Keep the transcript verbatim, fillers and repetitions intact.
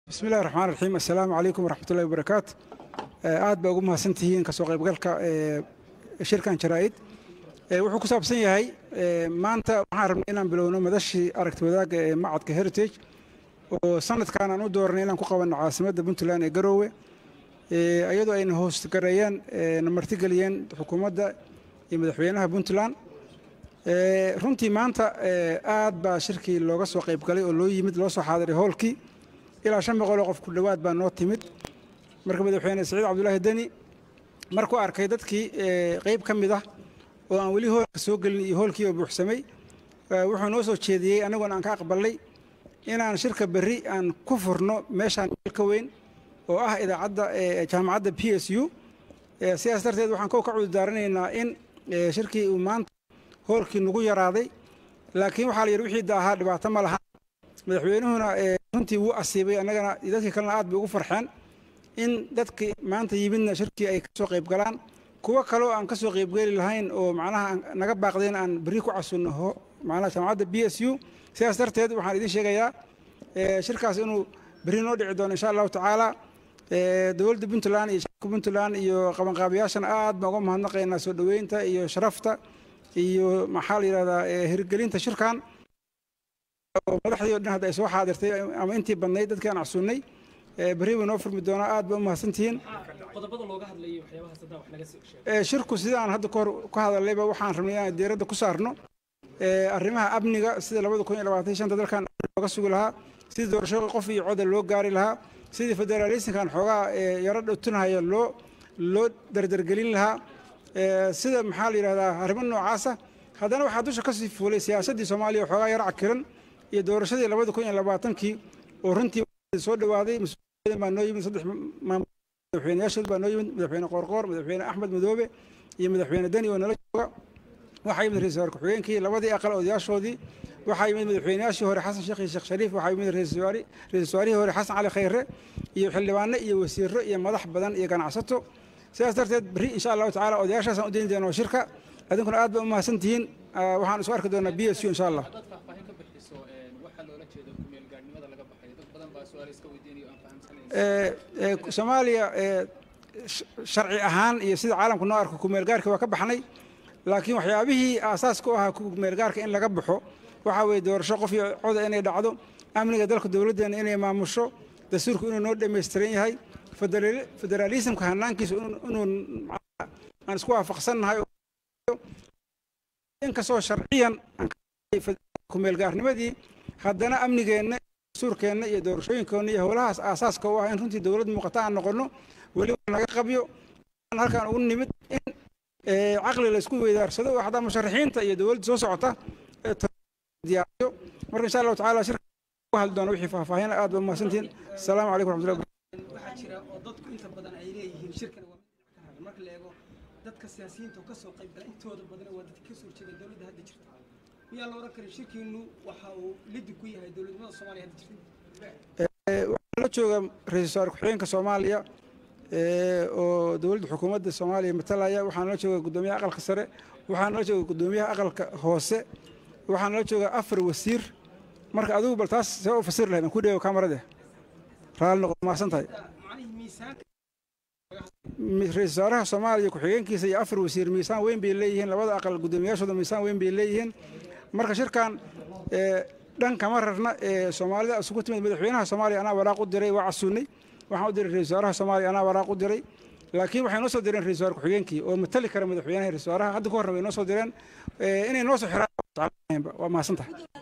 بسم الله الرحمن الرحيم. السلام عليكم ورحمة الله وبركاته. aad baa ugu mahadsantihiin ka soo qaybgalka ee shirkan jaraa'id ee wuxuu ku saabsan yahay maanta waxaan rabnay inaan bilowno madashii aragti wadaagga ee macadka Heritage oo sanadkan aan u doornay inaan ku qabanno caasimadda Puntland ee Garowe ee ayadoo ayna hoos gareeyeen marti galiyeen xukuumadda iyo madaxweynaha Puntland ee runtii maanta aad baa shirkii looga soo qaybgalay oo loo yimid loo soo xaadiray hoolkii ilaa shan boqol oo qof ku dhawaad baa noo timid marka madaxweyne Saciid Cabdullaahi Dani markuu arkay dadkii qayb ka mid ah oo aan wali hoolka soo galin iyo hoolkii oo buuxsamay wuxuu noo soo jeediyay anaguna aan ka aqbalay inaan shirka berri aan ku furno meeshaan ka weyn oo ah idaacadda jaamacadda P S U sidaas darteed waxaan ka cudurdaaranaynaa in shirkii uu maanta hoolkii nagu yaraaday laakiin waxa la yiri wixii daaha dhibaato ma laha madaxweynuhuna runtii wuu asiibay anagana dadkii kalena aad bay ugu farxeen in dadkii maanta yimidna shirkii ay ka soo qayb galaan kuwa kale oo aan ka soo qayb gali lahayn oo macnaha naga baaqdeen aan bari ku casuuno macnaha jaamacadda B S U sidaas darteed waxaan idin sheegayaa shirkaas inuu bari noo dhici doono insha Allah tacaala dowladda Puntland iyo shacabka Puntland iyo qabanqaabiyaashan aad baan uga mahadnaqaynaa soo dhaweynta iyo sharafta iyo maxaa la yiraahdaa hirgelinta shirkan madaxdii oo dhan hadda ay soo xaadirtay ama intii badnayd dadkii aan casuunay bari noo furmi doona aad baa u mahadsantihiin qodobada looga hadlayo waxyaabaha saddex wax laga soo sheegay ee shirku sidaan hadda ka hadlayba waxaan rabnay inaan diiradda ku saarno ee arrimaha amniga sida laba kun iyo labaatan iyo shan dalkan looga sugi lahaa sidii doorashada qof iyo cod loo gaari lahaa sidii federalismkan xogaa yara dhowtanayo loo loo dardargelin lahaa sida maxaa la yiraahdaa arrimo noocaas ah haddana waxaa dusha ka sii fuulay siyaasadii Soomaaliya xogaa yara cakiran iyo doorashadii laba kun iyo labaatan kii oo runtii soo dhawaaday baa noo yimid saddex madaxweynayaashood baa noo yimid madaxweyne Qoorqoor madaxweyne Axmed Madoobe iyo madaxweyne Dani oo nala jooga waxaa yimid ra'iisul wasaare ku-xigeenkii labadii aqal odayaashoodii waxaa yimid madaxweynayaashii hore Xasan Sheekh iyo Sheekh Shariif waxaa yimid ra'iisul wasaare ra'iisul wasaarihii hore Xasan Cali Khayre iyo xildhibaano iyo wasiirro iyo madax badan iyo ganacsato sidaas darteed bari insha Allah tacaala odayaashaas aan u deyn doono shirka adinkuna aad baa u mahadsantihiin waxaan isku arki doonaa B S U insha Allah Soomaaliya sharci ahaan iyo sida caalamku noo arko ku meel gaarka waa ka baxnay laakiin waxyaabihii aasaas ku ahaa ku meel gaarka in laga baxo waxa weey doorasho qof iyo cod inay dhacdo amniga dalka dawladdeena inay maamusho dastuurku inuu noo dhameystiran yahay federalismka hanaankiisa inuu aan isku waafaqsanahay in ka soo sharciyan ku meel gaarnimadii haddana amnigeena suurkeena iyo doorashooyinkoona iyo howlahaas aasaaska u ah in runtii dawlad muuqata aan noqono wali naga qabyo halkaan ugu nimid in aqli la isku weydaarsado waxda musharaxiinta iyo dawladda soo socota diyaariyo marka insha Allah tacaala shirka ku hal doono wixii faahfaahin aad baa mahadsantiin assalaamu calaykum warahmatullahi waxa jira oo dadku inta badan ay leeyihiin shirkan waa marka la eego dadka siyaasiyiinta ka soo qayb galay intooda badan waa dadka ka soo jeeda dawladda hadda jirta miyaa la oran karaa shirkiinu waxa uu lidi ku yahay dawladnimada Soomaaliya hadda jirta waxaa la jooga ra'iisul wasaare ku-xigeenka Soomaaliya oo dawladda xukuumadda Soomaaliya matalaya waxaan la jooga gudoomiyaha aqalka sare waxaan la jooga gudoomiyaha aqalka hoose waxaan la jooga afar wasiir marka adigu bal taas soo u fasir lahayn ku dheeyo kamarada raal noqo maasantahay macnaheedu miisaanka ra'iisul wasaaraha Soomaaliya ku-xigeenkiisa iyo afar wasiir miisaan weyn bay leeyihiin labada aqal gudoomiyaashooda miisaan weyn bay leeyihiin marka shirkan ee dhanka mararna ee Soomaalida isugu timid madaxweynaha Soomaaliya ana waraaq u diray waa casuunay waxaan u diray ra'iisul wasaaraha Soomaaliya ana waraaq u diray laakiin waxay noo soo direen ra'iisul wasaare ku-xigeenkii oo matali kara madaxweynaha ra'iisul wasaaraha hadda ku horreeyay noo soo direen inay noo soo xiraan waa maasantahay